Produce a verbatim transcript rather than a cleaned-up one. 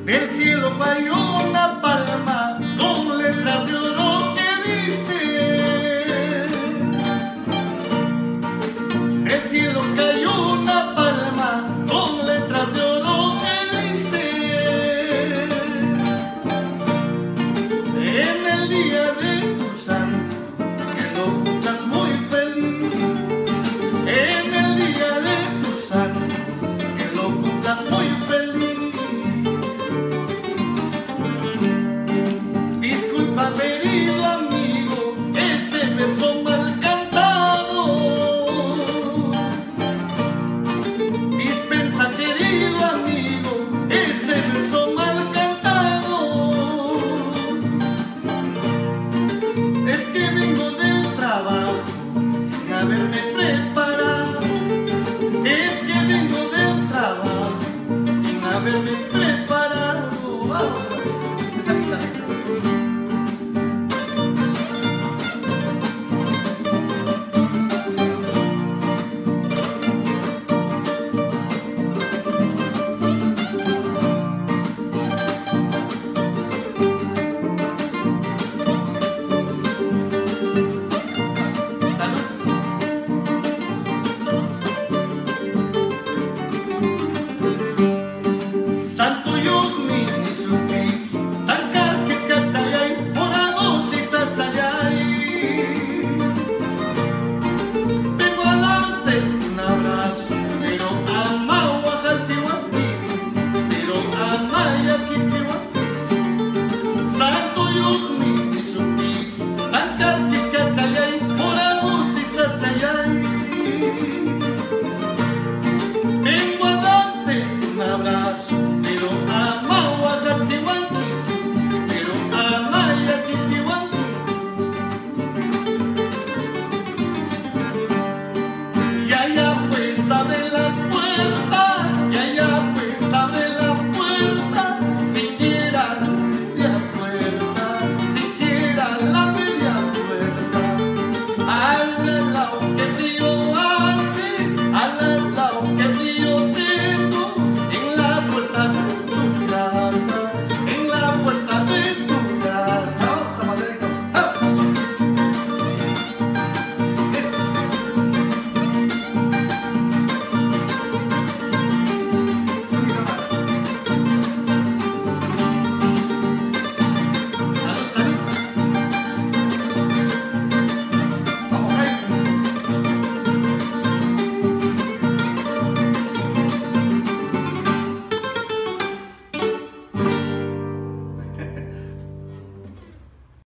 Del cielo cayó una palma con letras de oro que dice: del cielo cayó una palma con letras de oro que dice: en el día de tu santo que lo cumplas muy feliz, en el día de tu santo que lo cumplas muy feliz. Querido amigo, este verso mal cantado. Dispensa, querido amigo, este verso mal cantado. Es que vengo del trabajo sin haberme preparado. Es que vengo del trabajo sin haberme preparado.